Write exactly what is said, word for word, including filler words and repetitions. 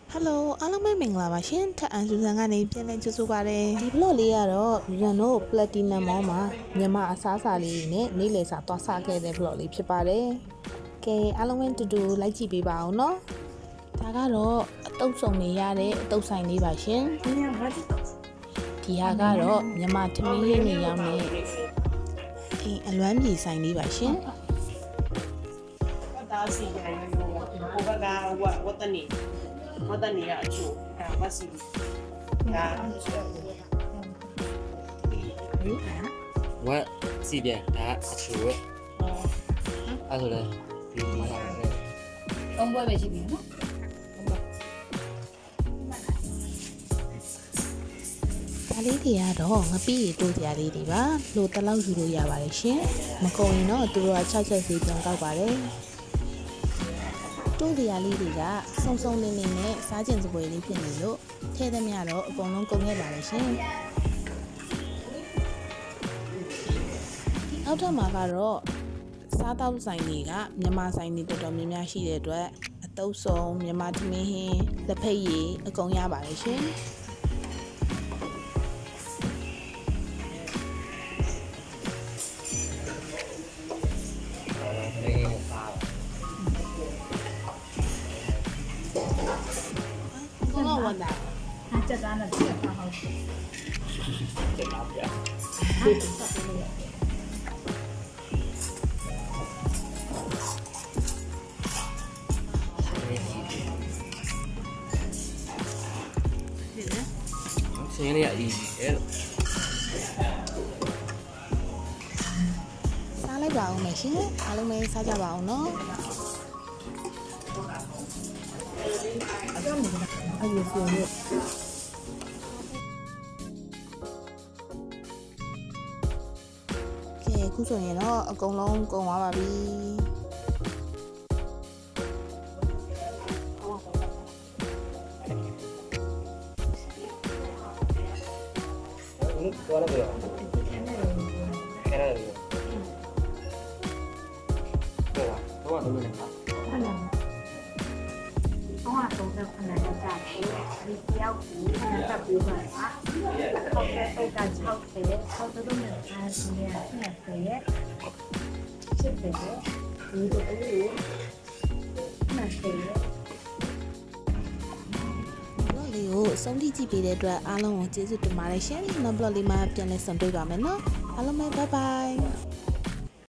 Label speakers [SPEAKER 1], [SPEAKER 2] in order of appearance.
[SPEAKER 1] Hello အားလုံးပဲမင်္ဂလာပါရှင်ထက်အန်ဆူဆန်ကနေပြန်လည်ကြိုဆိုပါရစေဒီ vlog လေးကတော့ Renault Platinum မောမှာမြန်မာအစားအစာလေးနဲ့နေ့လည်စာသွားစားခဲ့တဲ့ vlog လေးဖြစ်ပါတယ်ကဲအားလုံးပဲတူတူလိုက်ကြည့်ပေးပါအောင်နော်ဒါကတော့အတုပ်စုံနေရတဲ့အတုပ်ဆိုင်လေးပါရှင်ဒီဟာကတော့မြန်မာထမင်းလေးနေရောက်နေအိမ်အလွမ်းပြေဆိုင်လေးပါရှင်
[SPEAKER 2] ဒါစီရိုင်းလို့ဟိုဘက်ကဝတ်ဝတ်တနေဝတ်တနေရအချို့အဲဝတ်စီဒါ
[SPEAKER 3] 我这边他吃，他说的比马上的。
[SPEAKER 4] 东北ပဲရှိပြီနော်
[SPEAKER 1] ဒါလေးတွေကတော့ငပိရီတိုးစရာလေးတွေပါလို့တလောက်ယူလို့ရပါတယ်ရှင်မကုန်ရင်တော့သူတို့က၆ချက်စီပြန်ကောက်ပါတယ်တိုးစရာလေးတွေကစုံစုံနေနေနဲ့စားကျင်စပွဲလေးဖြစ်နေလို့ထဲသမျှတော့အကုန်လုံးကုန်ခဲ့ပါတယ်ရှင်နောက်ထပ်မှာကတော့စားတောက်ဆိုင်တွေကမြန်မာဆိုင်တွေတော်တော်များများရှိတဲ့အတွက်အတုပ်စုံမြန်မာထမင်းဟင်းလက်ဖက်ရည်အကုန်ရပါတယ်ရှင်
[SPEAKER 2] တော့ဝတ်တာ
[SPEAKER 4] အားချက်သားနဲ့ချက်သားဟုတ်တယ်
[SPEAKER 3] 这哪边？
[SPEAKER 4] ဟုတ်တယ်ဆက်ပြီးလို့
[SPEAKER 3] 现在也一哎。
[SPEAKER 1] စားလိုက်ပါအောင်မယ်ရှင်အားလုံးပဲစားကြပါအောင်နော်အဲ့ဒီဆိုရင်ကဲအခုဆိုရင်တော့အကုန်လုံးကုန်သွားပါပြီ
[SPEAKER 3] 多了没有？开了没有？对吧？多少都没人看。
[SPEAKER 4] ခဏတော့တော့တော့ခဏတော့ကြာတယ်ဒီတယောက်ကိုခဏတက်ပြီးပါဟာဟုတ်ကဲ့ဟုတ်ကဲ့၆၀ဆောက်တော့မြန်အားစနေရဆက်တယ်ချက်တယ်ဒီတော့အဲ့လိုမှတ်တယ်
[SPEAKER 1] လေးကိုအဆုံးထိကြည့်ပေးတဲ့အတွက်အားလုံးကိုကျေးဇူးတင်ပါတယ်ရှင်နောက် vlog လေးမှာပြန်လည်ဆုံတွေ့ပါမယ်နော်အားလုံးပဲ bye bye